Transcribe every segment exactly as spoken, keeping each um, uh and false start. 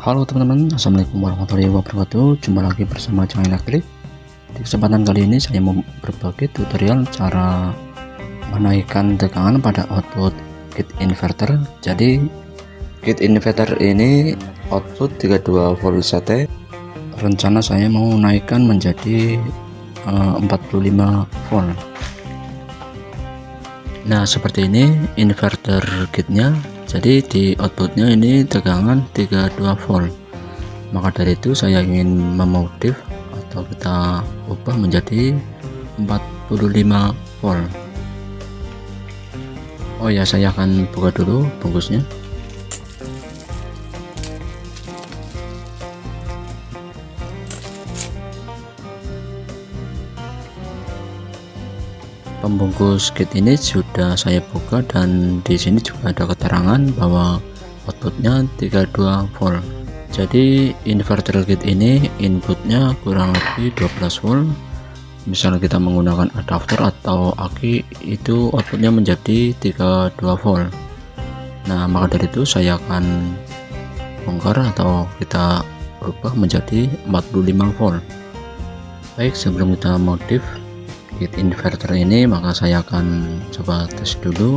Halo teman-teman, assalamualaikum warahmatullahi wabarakatuh. Jumpa lagi bersama channel Elektrik. Di kesempatan kali ini saya mau berbagi tutorial cara menaikkan tegangan pada output kit inverter. Jadi kit inverter ini output tiga puluh dua volt C T. Rencana saya mau naikkan menjadi uh, empat puluh lima volt. Nah, seperti ini inverter kitnya. Jadi di outputnya ini tegangan tiga puluh dua volt. Maka dari itu saya ingin memodif atau kita ubah menjadi empat puluh lima volt. Oh ya, saya akan buka dulu bungkusnya. Pembungkus kit ini sudah saya buka dan di sini juga ada keterangan bahwa outputnya tiga puluh dua volt. Jadi inverter kit ini inputnya kurang lebih dua belas volt. Misal kita menggunakan adapter atau aki, itu outputnya menjadi tiga puluh dua volt. Nah, maka dari itu saya akan bongkar atau kita rubah menjadi empat puluh lima volt. Baik, sebelum kita modif kit inverter ini, maka saya akan coba tes dulu.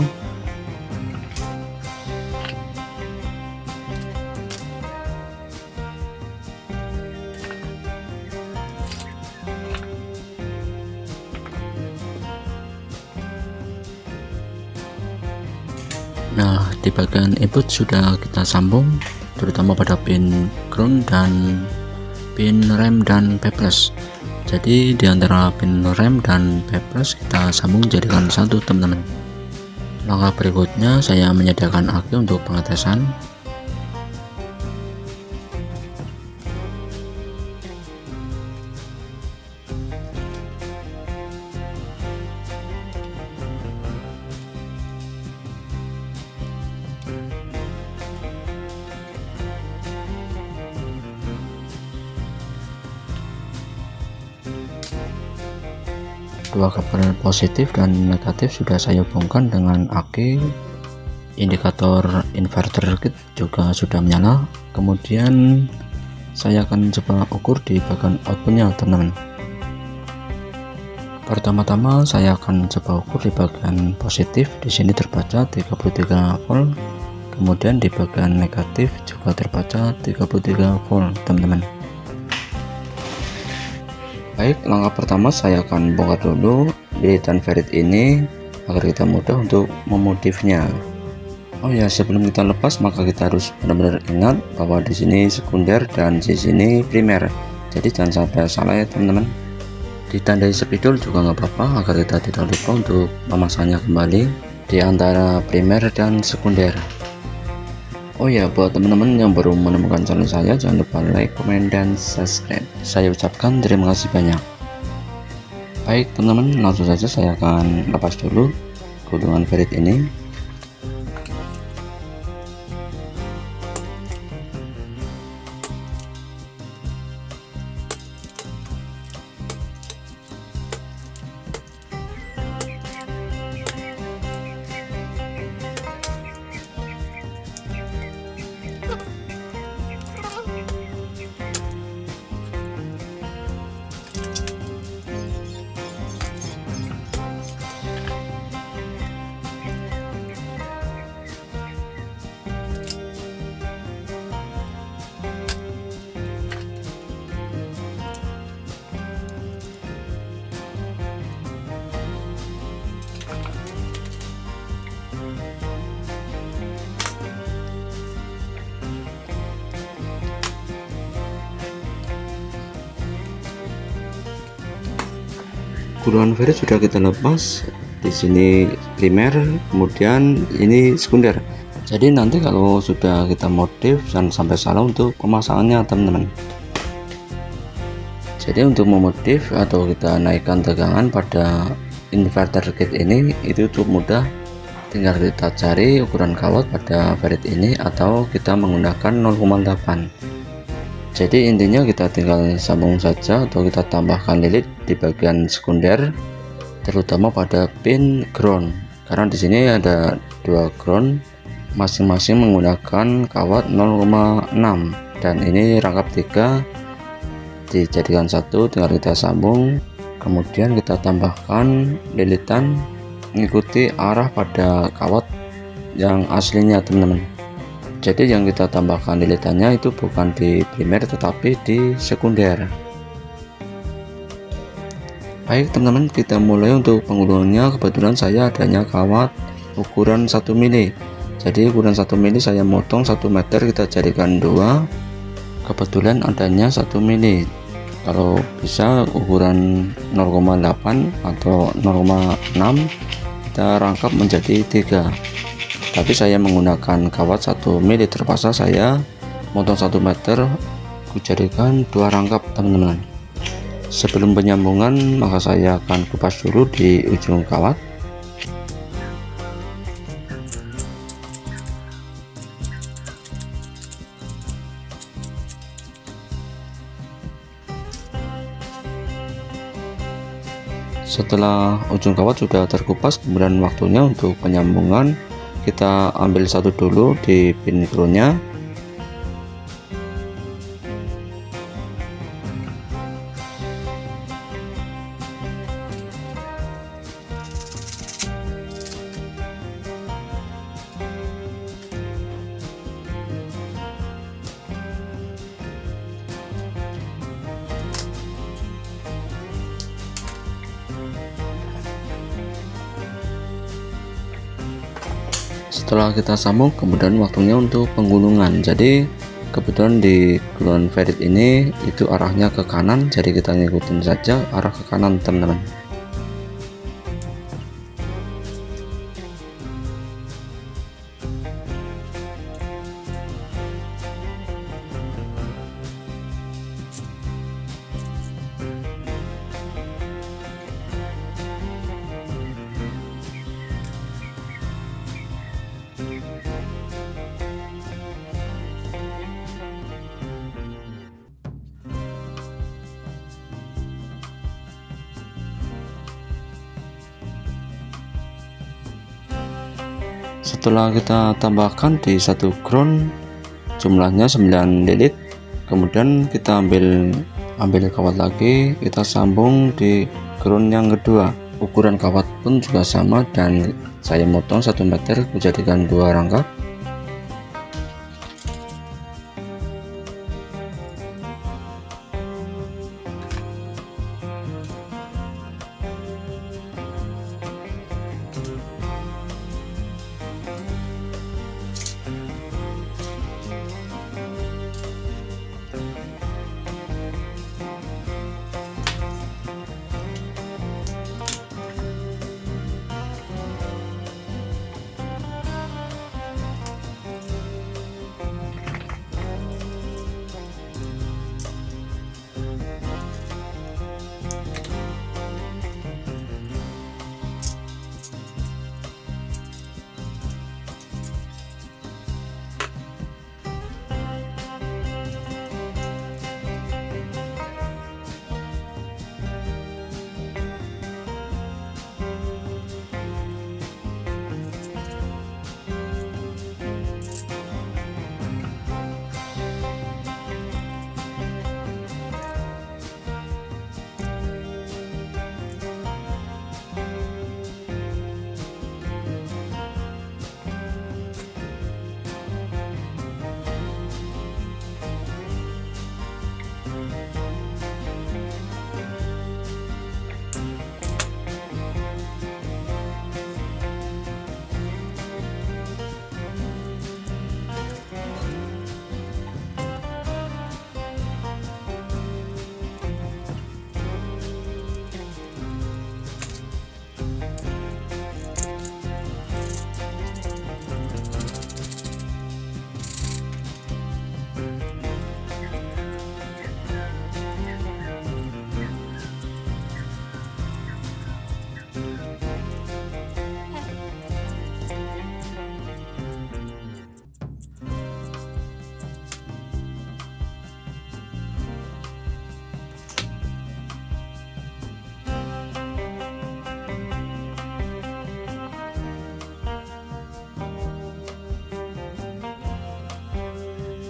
Nah, di bagian input sudah kita sambung, terutama pada pin ground dan pin rem dan P plus. Jadi di antara pin rem dan P plus kita sambung jadikan satu, teman-teman. Langkah berikutnya saya menyediakan aki untuk pengetesan. Dua kabel positif dan negatif sudah saya hubungkan dengan aki. Indikator inverter kit juga sudah menyala. Kemudian saya akan coba ukur di bagian outputnya, teman-teman. Pertama-tama saya akan coba ukur di bagian positif. Di sini terbaca tiga puluh tiga volt. Kemudian di bagian negatif juga terbaca tiga puluh tiga volt, teman-teman. Baik, langkah pertama saya akan bongkar dulu lid dan ferit ini agar kita mudah untuk memodifnya. Oh ya, sebelum kita lepas maka kita harus benar-benar ingat bahwa di sini sekunder dan di sini primer. Jadi jangan sampai salah ya, teman-teman. Ditandai spidol juga nggak apa-apa agar kita tidak lupa untuk memasangnya kembali di antara primer dan sekunder. Oh ya, buat teman-teman yang baru menemukan channel saya, jangan lupa like, komen, dan subscribe. Saya ucapkan terima kasih banyak. Baik teman-teman, langsung saja saya akan lepas dulu gulungan ferit ini. Gulungan ferit sudah kita lepas. Di sini primer, kemudian ini sekunder. Jadi nanti kalau sudah kita modif jangan sampai salah untuk pemasangannya, teman-teman. Jadi untuk memodif atau kita naikkan tegangan pada inverter kit ini itu cukup mudah. Tinggal kita cari ukuran kawat pada ferit ini atau kita menggunakan nol koma delapan. Jadi intinya kita tinggal sambung saja atau kita tambahkan lilin di bagian sekunder, terutama pada pin ground. Karena di sini ada dua ground, masing-masing menggunakan kawat nol koma enam. dan ini rangkap tiga dijadikan satu, tinggal kita sambung. Kemudian kita tambahkan lilitan mengikuti arah pada kawat yang aslinya teman-teman. Jadi yang kita tambahkan lilitannya itu bukan di primer tetapi di sekunder. Baik teman-teman, kita mulai untuk penggulungannya. Kebetulan saya adanya kawat ukuran satu mili. Jadi ukuran satu mili saya motong satu meter, kita jadikan dua. Kebetulan adanya satu mili. Kalau bisa ukuran nol koma delapan atau nol koma enam kita rangkap menjadi tiga. Tapi saya menggunakan kawat satu mili, terpaksa saya motong satu meter, kujadikan dua rangkap teman-teman. Sebelum penyambungan maka saya akan kupas dulu di ujung kawat. Setelah ujung kawat sudah terkupas, kemudian waktunya untuk penyambungan. Kita ambil satu dulu di pin groundnya. Setelah kita sambung, kemudian waktunya untuk penggulungan. Jadi kebetulan di gluon ferit ini itu arahnya ke kanan, jadi kita ngikutin saja arah ke kanan teman-teman. Setelah kita tambahkan di satu ground jumlahnya sembilan lilit, kemudian kita ambil ambil kawat lagi, kita sambung di ground yang kedua. Ukuran kawat pun juga sama dan saya motong satu meter, menjadikan dua rangkap.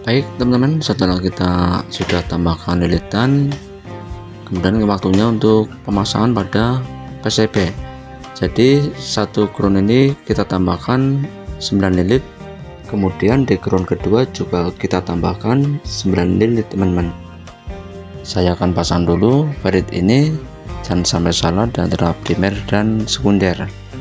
Baik teman-teman, setelah kita sudah tambahkan lilitan, kemudian waktunya untuk pemasangan pada P C B. Jadi satu ground ini kita tambahkan sembilan lilit, kemudian di ground kedua juga kita tambahkan sembilan lilit teman-teman. Saya akan pasang dulu ferit ini, jangan sampai salah antara primer dan sekunder.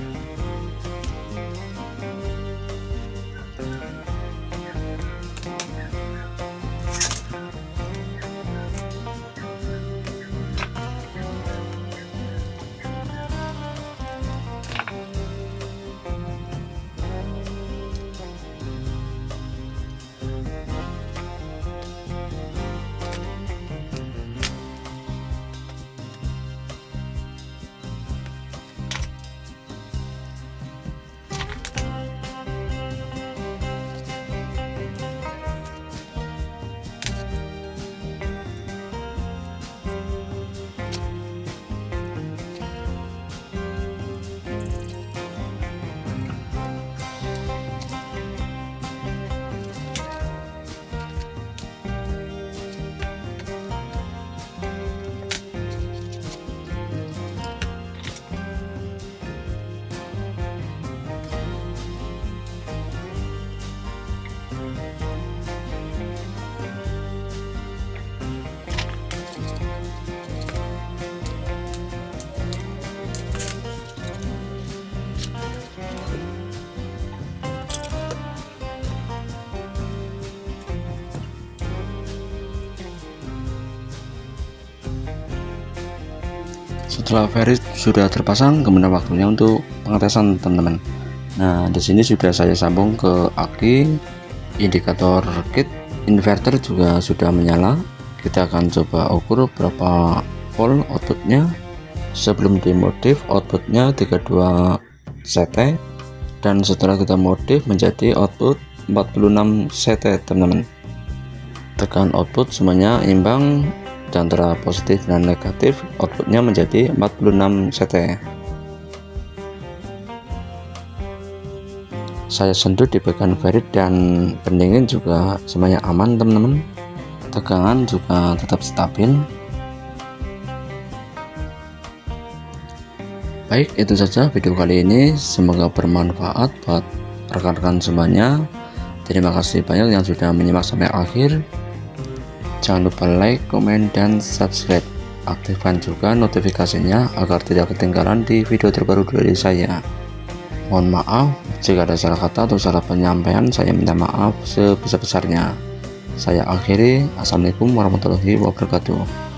Setelah ferit sudah terpasang, kemudian waktunya untuk pengetesan teman-teman. Nah, di sini sudah saya sambung ke aki, indikator kit, inverter juga sudah menyala. Kita akan coba ukur berapa volt outputnya. Sebelum dimodif outputnya tiga puluh dua C T, dan setelah kita modif menjadi output empat puluh enam C T teman-teman. Tekan output semuanya imbang, antara positif dan negatif, outputnya menjadi empat puluh enam C T. Saya sentuh di bagian ferit dan pendingin juga semuanya aman teman-teman. Tegangan juga tetap stabil. Baik, itu saja video kali ini, semoga bermanfaat buat rekan-rekan semuanya. Terima kasih banyak yang sudah menyimak sampai akhir. Jangan lupa like, komen, dan subscribe. Aktifkan juga notifikasinya agar tidak ketinggalan di video terbaru dari saya. Mohon maaf jika ada salah kata atau salah penyampaian, saya minta maaf sebesar-besarnya. Saya akhiri. Assalamualaikum warahmatullahi wabarakatuh.